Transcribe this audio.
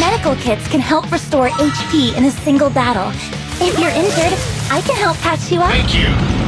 medical kits can help restore HP in a single battle. If you're injured, I can help patch you up. Thank you.